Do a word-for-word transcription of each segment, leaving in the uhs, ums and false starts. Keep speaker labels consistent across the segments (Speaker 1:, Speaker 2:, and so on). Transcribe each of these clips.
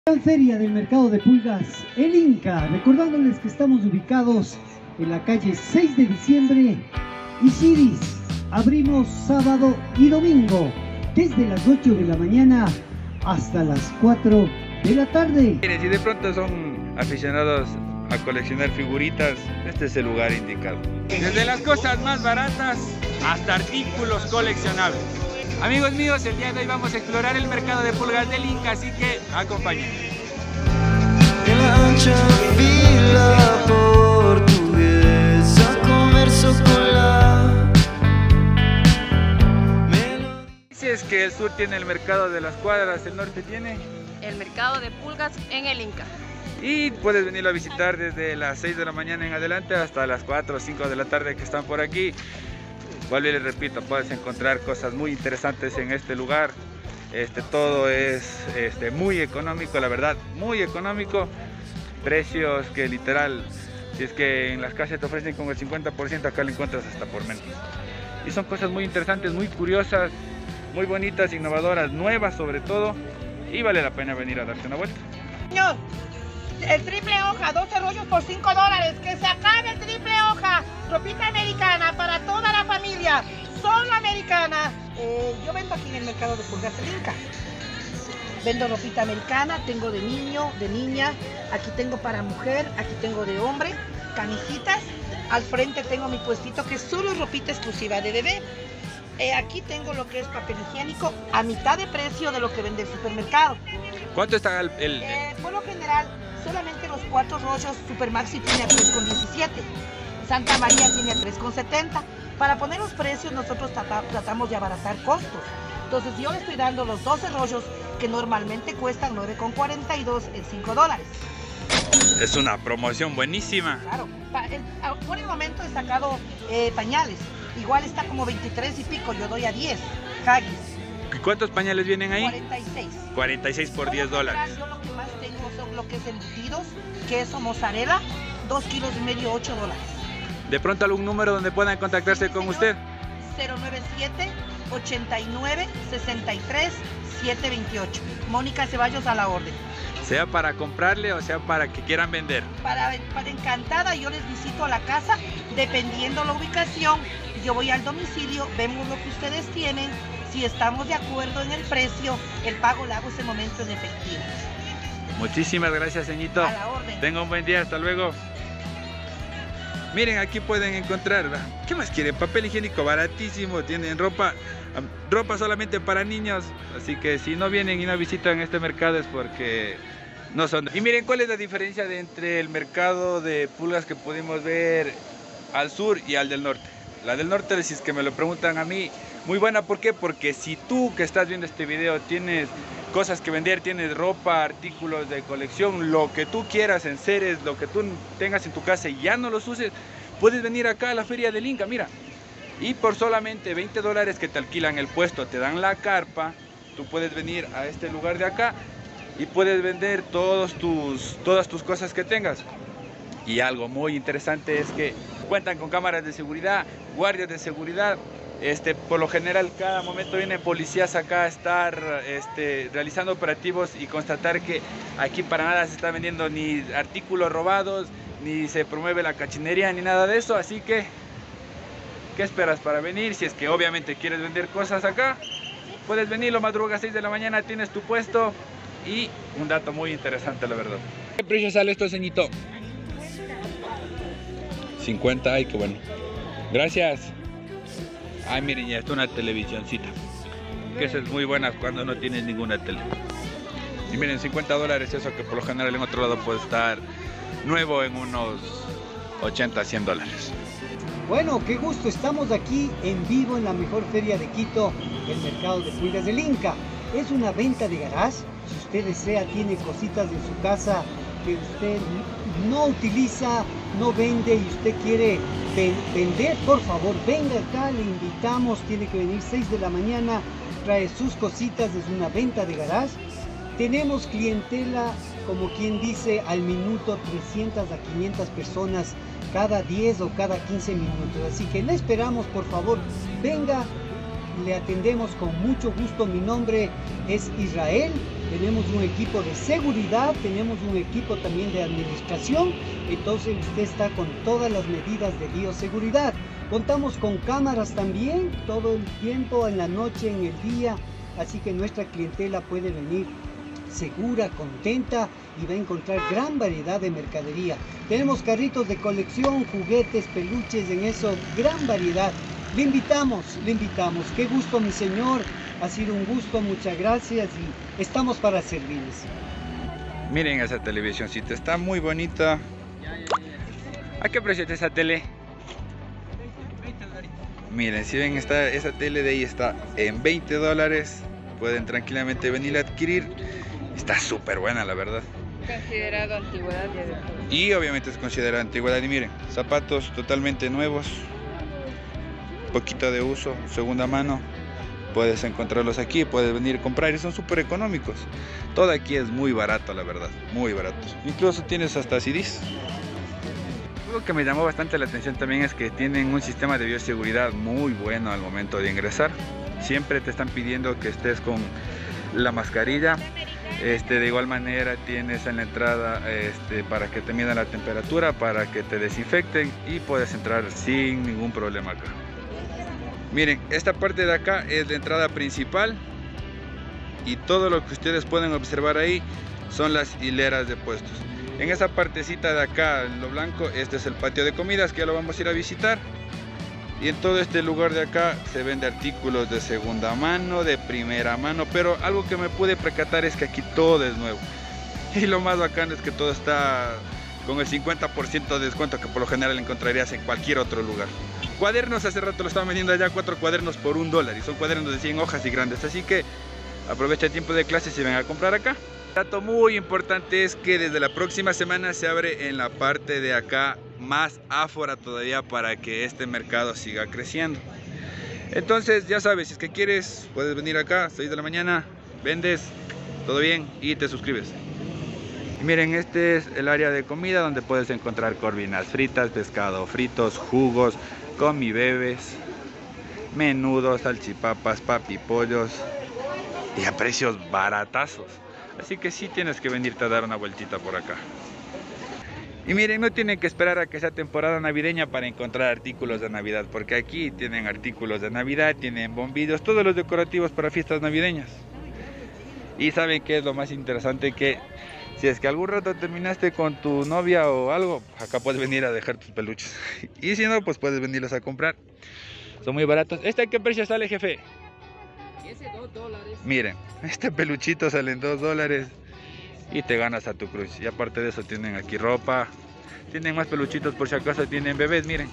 Speaker 1: Gran feria del mercado de pulgas El Inca, recordándoles que estamos ubicados en la calle seis de diciembre y Siris. Abrimos sábado y domingo desde las ocho de la mañana hasta las cuatro de la tarde.
Speaker 2: Si de pronto son aficionados a coleccionar figuritas, este es el lugar indicado. Desde las cosas más baratas hasta artículos coleccionables. Amigos míos, el día de hoy vamos a explorar el mercado de pulgas del Inca, así que acompáñenme.
Speaker 3: En la ancha vila portuguesa converso con la melodía.
Speaker 2: Si es que el sur tiene el mercado de las cuadras, el norte tiene
Speaker 4: el mercado de pulgas en el Inca.
Speaker 2: Y puedes venirlo a visitar desde las seis de la mañana en adelante hasta las cuatro o cinco de la tarde que están por aquí. Vuelvo y les repito, puedes encontrar cosas muy interesantes en este lugar. Este, todo es este, muy económico, la verdad, muy económico. Precios que literal, si es que en las casas te ofrecen con el cincuenta por ciento, acá lo encuentras hasta por menos. Y son cosas muy interesantes, muy curiosas, muy bonitas, innovadoras, nuevas sobre todo. Y vale la pena venir a darse una vuelta.
Speaker 5: Señor, el triple hoja, doce rollos por cinco dólares. Que se acabe el triple hoja. Ropita americana para toda la familia. Solo americana. Eh, yo vendo aquí en el mercado de pulgas El Inca. Vendo ropita americana, tengo de niño, de niña. Aquí tengo para mujer, aquí tengo de hombre. Camisitas. Al frente tengo mi puestito que es solo ropita exclusiva de bebé. Eh, aquí tengo lo que es papel higiénico a mitad de precio de lo que vende el supermercado.
Speaker 2: ¿Cuánto está el...? el...
Speaker 5: Eh, por lo general, solamente los cuatro rollos Supermaxi tiene a tres con diecisiete. Santa María tiene a tres con setenta. Para poner los precios, nosotros trata, tratamos de abaratar costos. Entonces, yo le estoy dando los doce rollos que normalmente cuestan nueve con cuarenta y dos en cinco dólares.
Speaker 2: Es una promoción buenísima.
Speaker 5: Claro. El, por el momento he sacado eh, pañales. Igual está como veintitrés y pico, yo doy a diez. Huggies.
Speaker 2: ¿Y cuántos pañales vienen ahí?
Speaker 5: cuarenta y seis.
Speaker 2: cuarenta y seis por diez dólares.
Speaker 5: Yo lo que más tengo son lo que es embutidos, queso, mozzarella, dos kilos y medio, ocho dólares.
Speaker 2: ¿De pronto algún número donde puedan contactarse
Speaker 5: Sí,
Speaker 2: con
Speaker 5: señor.
Speaker 2: usted?
Speaker 5: cero nueve siete, ochenta y nueve, sesenta y tres, setecientos veintiocho. Mónica Ceballos a la orden.
Speaker 2: Sea para comprarle o sea para que quieran vender.
Speaker 5: Para, para encantada, yo les visito a la casa, dependiendo la ubicación. Yo voy al domicilio, vemos lo que ustedes tienen. Si estamos de acuerdo en el precio, el pago lo hago ese momento en efectivo.
Speaker 2: Muchísimas gracias, ceñito.
Speaker 5: A la orden.
Speaker 2: Tenga un buen día, hasta luego. Miren, aquí pueden encontrar, ¿verdad? ¿Qué más quieren? Papel higiénico baratísimo, tienen ropa, ropa solamente para niños. Así que si no vienen y no visitan este mercado es porque no son. Y miren, ¿cuál es la diferencia de entre el mercado de pulgas que pudimos ver al sur y al del norte? La del norte, si es que me lo preguntan a mí, muy buena. ¿Por qué? Porque si tú que estás viendo este video tienes cosas que vender, tienes ropa, artículos de colección, lo que tú quieras, enseres, lo que tú tengas en tu casa y ya no los uses, puedes venir acá a la feria del Inca, mira. Y por solamente veinte dólares que te alquilan el puesto, te dan la carpa, tú puedes venir a este lugar de acá y puedes vender todos tus, todas tus cosas que tengas. Y algo muy interesante es que cuentan con cámaras de seguridad, guardias de seguridad. Este, por lo general, cada momento vienen policías acá a estar este, realizando operativos y constatar que aquí para nada se está vendiendo ni artículos robados, ni se promueve la cachinería, ni nada de eso. Así que, ¿qué esperas para venir? Si es que obviamente quieres vender cosas acá, puedes venir, lo madruga a seis de la mañana, tienes tu puesto. Y un dato muy interesante, la verdad. ¿Qué precio sale esto, ceñito? cincuenta, ay, qué bueno. Gracias. Ay, miren, ya está una televisioncita. Que esa es muy buena cuando no tienes ninguna tele. Y miren, cincuenta dólares, eso que por lo general en otro lado puede estar nuevo en unos ochenta, cien dólares.
Speaker 1: Bueno, qué gusto, estamos aquí en vivo en la mejor feria de Quito, el mercado de pulgas del Inca. Es una venta de garage. Si usted desea, tiene cositas en su casa que usted no utiliza, no vende y usted quiere vender, por favor, venga acá, le invitamos. Tiene que venir seis de la mañana, trae sus cositas, es una venta de garage. Tenemos clientela, como quien dice, al minuto, trescientas a quinientas personas cada diez o cada quince minutos. Así que le esperamos, por favor, venga, le atendemos con mucho gusto. Mi nombre es Israel tenemos un equipo de seguridad, tenemos un equipo también de administración, entonces usted está con todas las medidas de bioseguridad. Contamos con cámaras también, todo el tiempo, en la noche, en el día, así que nuestra clientela puede venir segura, contenta y va a encontrar gran variedad de mercadería. Tenemos carritos de colección, juguetes, peluches, en eso, gran variedad. Le invitamos, le invitamos. Qué gusto, mi señor. Ha sido un gusto, muchas gracias y estamos para servirles.
Speaker 2: Miren esa televisioncita, está muy bonita. ¿A qué precio está esa tele? Miren, si ven, esta, esa tele de ahí está en veinte dólares. Pueden tranquilamente venir a adquirir. Está súper buena, la verdad.
Speaker 4: Considerado antigüedad y
Speaker 2: Y obviamente es considerada antigüedad. Y miren, zapatos totalmente nuevos. Poquito de uso, segunda mano. Puedes encontrarlos aquí, puedes venir a comprar y son súper económicos. Todo aquí es muy barato, la verdad, muy barato. Incluso tienes hasta C Ds. Algo que me llamó bastante la atención también es que tienen un sistema de bioseguridad muy bueno al momento de ingresar. Siempre te están pidiendo que estés con la mascarilla. Este, de igual manera tienes en la entrada este, para que te midan la temperatura, para que te desinfecten y puedes entrar sin ningún problema acá. Miren, esta parte de acá es la entrada principal y todo lo que ustedes pueden observar ahí son las hileras de puestos. En esa partecita de acá, en lo blanco, este es el patio de comidas que ya lo vamos a ir a visitar. Y en todo este lugar de acá se vende artículos de segunda mano, de primera mano, pero algo que me pude percatar es que aquí todo es nuevo. Y lo más bacano es que todo está con el cincuenta por ciento de descuento que por lo general encontrarías en cualquier otro lugar. Cuadernos, hace rato lo estaban vendiendo allá, cuatro cuadernos por un dólar y son cuadernos de cien hojas y grandes, así que aprovecha el tiempo de clases y ven a comprar acá. Un dato muy importante es que desde la próxima semana se abre en la parte de acá más áfora todavía para que este mercado siga creciendo. Entonces ya sabes, si es que quieres puedes venir acá a seis de la mañana, vendes, todo bien y te suscribes. Y miren, este es el área de comida donde puedes encontrar corvinas fritas, pescado fritos, jugos, comibebes, menudos, salchipapas, papipollos y a precios baratazos. Así que sí tienes que venirte a dar una vueltita por acá. Y miren, no tienen que esperar a que sea temporada navideña para encontrar artículos de Navidad, porque aquí tienen artículos de Navidad, tienen bombillos, todos los decorativos para fiestas navideñas. Y saben qué es lo más interesante, que si es que algún rato terminaste con tu novia o algo, acá puedes venir a dejar tus peluches. Y si no, pues puedes venirlos a comprar. Son muy baratos. ¿Este a qué precio sale, jefe?
Speaker 6: Ese dos dólares.
Speaker 2: Miren, este peluchito sale en dos dólares y te ganas a tu cruz. Y aparte de eso tienen aquí ropa. Tienen más peluchitos por si acaso tienen bebés, miren.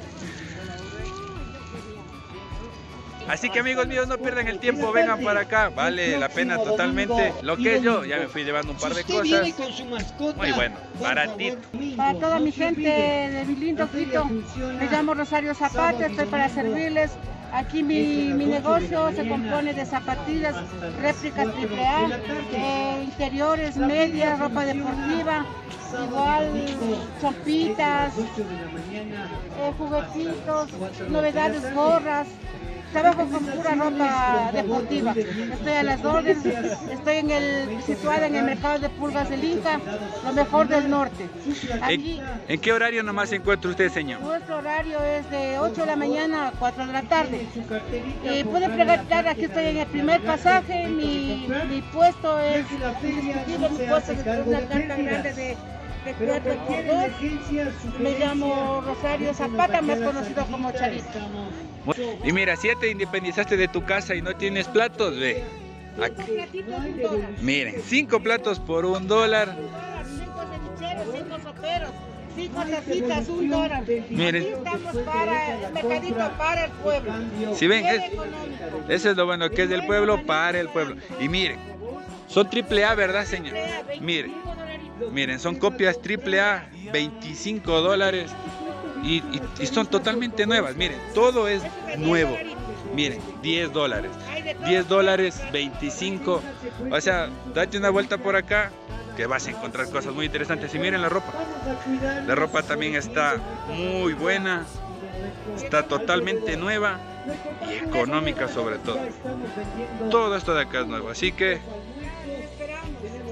Speaker 2: Así que amigos míos, no pierdan el tiempo, vengan para acá, vale la pena totalmente. Lo que es yo, ya me fui llevando un par de cosas. Muy bueno, baratito.
Speaker 5: Para toda mi gente de mi lindo Quito, me llamo Rosario Zapata, estoy para servirles. Aquí mi, mi negocio se compone de zapatillas, réplicas triple A, eh, interiores, medias, ropa deportiva, igual chompitas, eh, juguetitos, novedades, gorras. Trabajo con pura ropa deportiva. Estoy a las órdenes, estoy en el, situada en el mercado de Pulgas del Inca, lo mejor del norte. Aquí,
Speaker 2: ¿En, ¿En qué horario nomás se encuentra usted, señor?
Speaker 5: Nuestro horario es de ocho de la mañana a cuatro de la tarde. Eh, puede preguntar, aquí estoy en el primer pasaje, mi, mi puesto es indiscutible, mi puesto es una carta grande de de cuatro por dos. Me llamo Rosario Zapata, más conocido como Charito.
Speaker 2: Y mira, si ya te independizaste de tu casa y no tienes platos, ve. Aquí. Miren, cinco platos por un dólar.
Speaker 5: Cinco cevicheros, cinco soperos, cinco tacitas, un dólar.
Speaker 2: Miren.
Speaker 5: Aquí estamos para el mercadito para el pueblo.
Speaker 2: Si ven,
Speaker 5: Bien
Speaker 2: es,
Speaker 5: económico.
Speaker 2: eso es lo bueno, que es del pueblo para el pueblo. Y miren, son triple A, ¿verdad, señor? Miren. Miren, son copias triple A, veinticinco dólares y, y, y son totalmente nuevas. Miren, todo es nuevo. Miren, diez dólares. diez dólares, veinticinco. O sea, date una vuelta por acá que vas a encontrar cosas muy interesantes. Y miren la ropa. La ropa también está muy buena. Está totalmente nueva y económica sobre todo. Todo esto de acá es nuevo. Así que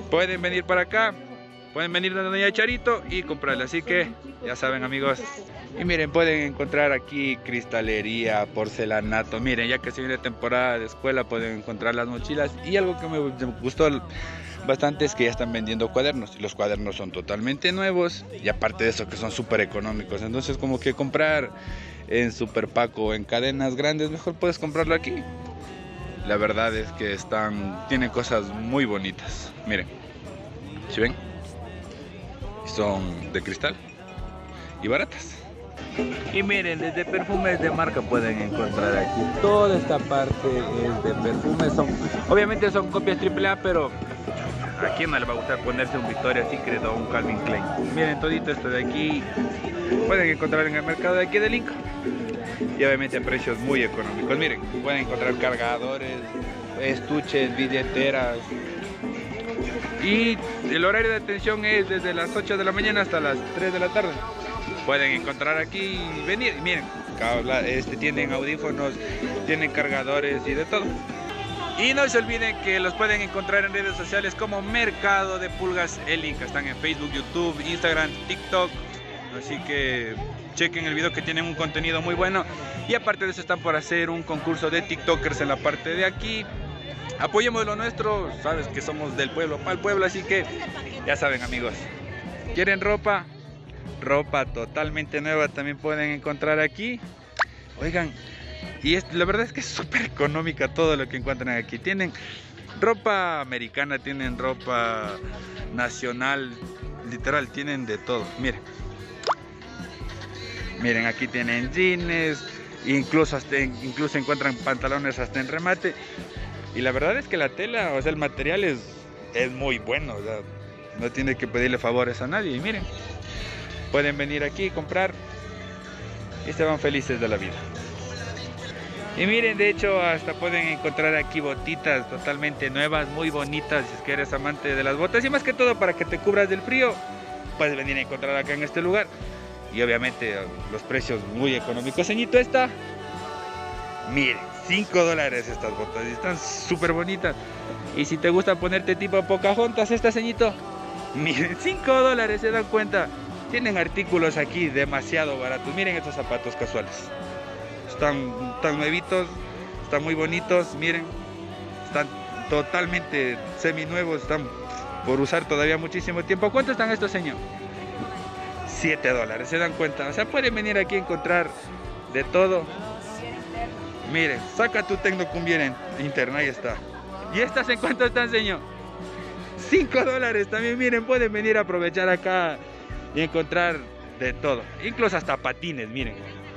Speaker 2: pueden venir para acá, pueden venir de Doña Charito y comprarla. Así que ya saben, amigos. Y miren, pueden encontrar aquí cristalería, porcelanato. Miren, ya que se viene temporada de escuela, pueden encontrar las mochilas. Y algo que me gustó bastante es que ya están vendiendo cuadernos. Y los cuadernos son totalmente nuevos. Y aparte de eso, que son súper económicos. Entonces, como que comprar en Super Paco o en cadenas grandes, mejor puedes comprarlo aquí. La verdad es que están, tienen cosas muy bonitas. Miren, ¿sí ven? Son de cristal y baratas. Y miren, desde perfumes de marca pueden encontrar aquí. Toda esta parte es de perfumes. Son, obviamente son copias triple A, pero ¿a quién no le va a gustar ponerse un Victoria's Secret o un Calvin Klein? Miren, todito esto de aquí pueden encontrar en el mercado de aquí de Linca. Y obviamente a precios muy económicos. Miren, pueden encontrar cargadores, estuches, billeteras. Y el horario de atención es desde las ocho de la mañana hasta las tres de la tarde. Pueden encontrar aquí y venir. Miren, este, tienen audífonos, tienen cargadores y de todo. Y no se olviden que los pueden encontrar en redes sociales como Mercado de Pulgas El Inca. Están en Facebook, YouTube, Instagram, TikTok. Así que chequen el video, que tienen un contenido muy bueno. Y aparte de eso están por hacer un concurso de TikTokers en la parte de aquí. Apoyemos lo nuestro, sabes que somos del pueblo para el pueblo, así que ya saben, amigos. ¿Quieren ropa? Ropa totalmente nueva también pueden encontrar aquí. Oigan, y es, la verdad es que es súper económica todo lo que encuentran aquí. Tienen ropa americana, tienen ropa nacional, literal, tienen de todo. Miren, miren, aquí tienen jeans, incluso, hasta, incluso encuentran pantalones hasta en remate. Y la verdad es que la tela, o sea, el material es, es muy bueno, o sea, no tiene que pedirle favores a nadie. Y miren, pueden venir aquí y comprar y se van felices de la vida. Y miren, de hecho, hasta pueden encontrar aquí botitas totalmente nuevas, muy bonitas, si es que eres amante de las botas. Y más que todo, para que te cubras del frío, puedes venir a encontrar acá en este lugar. Y obviamente los precios muy económicos. Señito, esta, miren, cinco dólares estas botas, y están súper bonitas. Y si te gusta ponerte tipo Pocahontas, esta, ceñito, miren, cinco dólares, se dan cuenta. Tienen artículos aquí demasiado baratos. Miren estos zapatos casuales, están tan nuevitos, están muy bonitos. Miren, están totalmente seminuevos, están por usar todavía muchísimo tiempo. ¿Cuánto están estos, señor? siete dólares, se dan cuenta. O sea, pueden venir aquí a encontrar de todo. Miren, saca tu Tecnocumbia interna, ahí está. ¿Y estas en cuánto están, señor? cinco dólares también. Miren, pueden venir a aprovechar acá y encontrar de todo, incluso hasta patines. Miren,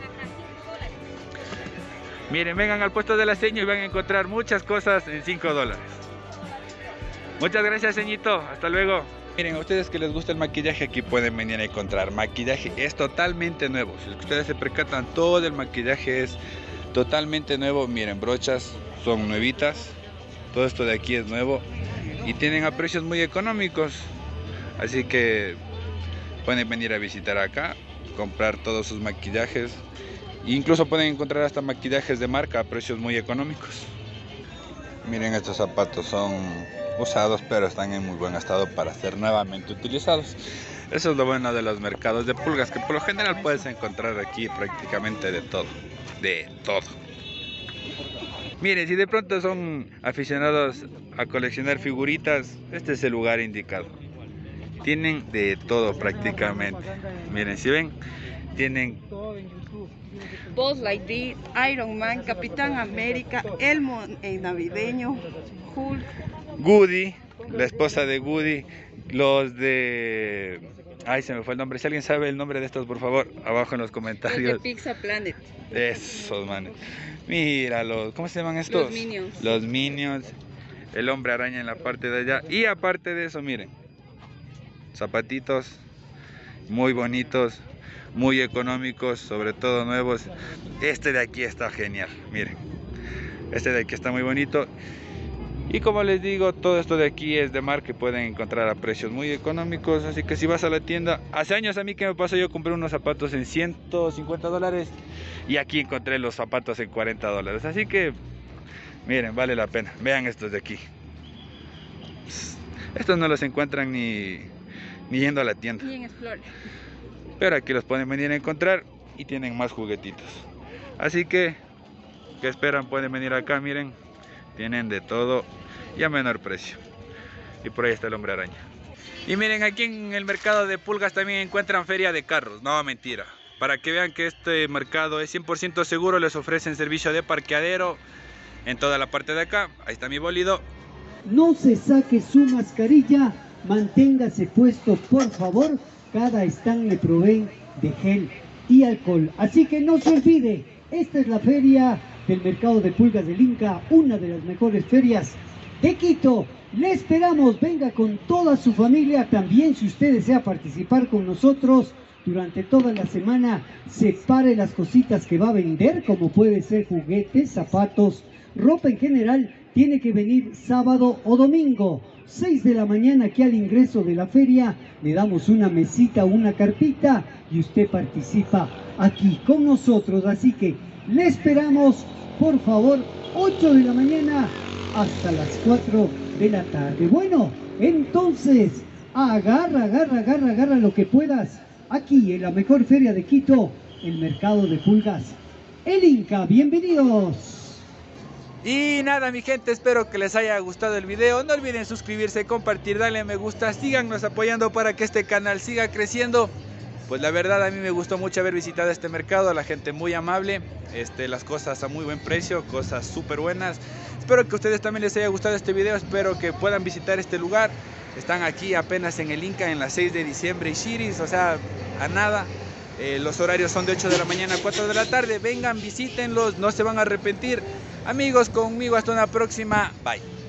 Speaker 2: miren, vengan al puesto de la seño y van a encontrar muchas cosas en cinco dólares. Muchas gracias, señito, hasta luego. Miren, a ustedes que les gusta el maquillaje, aquí pueden venir a encontrar maquillaje. Es totalmente nuevo, si ustedes se percatan, todo el maquillaje es totalmente nuevo. Miren, brochas son nuevitas, todo esto de aquí es nuevo y tienen a precios muy económicos. Así que pueden venir a visitar acá, comprar todos sus maquillajes. Incluso pueden encontrar hasta maquillajes de marca a precios muy económicos. Miren, estos zapatos son usados, pero están en muy buen estado para ser nuevamente utilizados. Eso es lo bueno de los mercados de pulgas, que por lo general puedes encontrar aquí prácticamente de todo, de todo. Miren, si de pronto son aficionados a coleccionar figuritas, este es el lugar indicado. Tienen de todo prácticamente. Miren, si ven, tienen
Speaker 7: Buzz Lightyear, Iron Man, Capitán América, Elmo en navideño, Hulk,
Speaker 2: Woody, la esposa de Woody, los de... Ay, se me fue el nombre. Si alguien sabe el nombre de estos, por favor, abajo en los comentarios.
Speaker 7: los de Pizza Planet.
Speaker 2: Esos, manes. Míralos. ¿Cómo se llaman estos?
Speaker 7: Los Minions.
Speaker 2: Los Minions. El hombre araña en la parte de allá. Y aparte de eso, miren, zapatitos muy bonitos, muy económicos, sobre todo nuevos. Este de aquí está genial, miren. Este de aquí está muy bonito. Y como les digo, todo esto de aquí es de marca, que pueden encontrar a precios muy económicos. Así que si vas a la tienda, hace años a mí que me pasó, yo compré unos zapatos en ciento cincuenta dólares y aquí encontré los zapatos en cuarenta dólares. Así que miren, vale la pena. Vean estos de aquí. Estos no los encuentran ni, ni yendo a la tienda.
Speaker 7: Ni en Explore.
Speaker 2: Pero aquí los pueden venir a encontrar y tienen más juguetitos. Así que, ¿qué esperan? Pueden venir acá, miren. Tienen de todo y a menor precio. Y por ahí está el hombre araña. Y miren, aquí en el mercado de Pulgas también encuentran feria de carros. No, mentira. Para que vean que este mercado es cien por ciento seguro, les ofrecen servicio de parqueadero en toda la parte de acá. Ahí está mi bólido.
Speaker 1: No se saque su mascarilla, manténgase puesto, por favor. Cada stand le proveen de gel y alcohol. Así que no se olvide, esta es la feria del mercado de Pulgas del Inca, una de las mejores ferias de Quito. Le esperamos, venga con toda su familia. También, si usted desea participar con nosotros durante toda la semana, separe las cositas que va a vender, como puede ser juguetes, zapatos, ropa en general. Tiene que venir sábado o domingo, seis de la mañana, aquí al ingreso de la feria. Le damos una mesita, una carpita y usted participa aquí con nosotros. Así que le esperamos, por favor, ocho de la mañana hasta las cuatro de la tarde. Bueno, entonces, agarra, agarra, agarra, agarra lo que puedas. Aquí en la mejor feria de Quito, el mercado de Pulgas, el Inca. Bienvenidos.
Speaker 2: Y nada, mi gente, espero que les haya gustado el video. No olviden suscribirse, compartir, darle a me gusta. Síganos apoyando para que este canal siga creciendo. Pues la verdad, a mí me gustó mucho haber visitado este mercado. La gente muy amable, este, las cosas a muy buen precio, cosas súper buenas. Espero que a ustedes también les haya gustado este video. Espero que puedan visitar este lugar. Están aquí apenas en el Inca, en la seis de diciembre y Shiris, o sea, a nada. Eh, los horarios son de ocho de la mañana a cuatro de la tarde. Vengan, visítenlos, no se van a arrepentir. Amigos, conmigo hasta una próxima. Bye.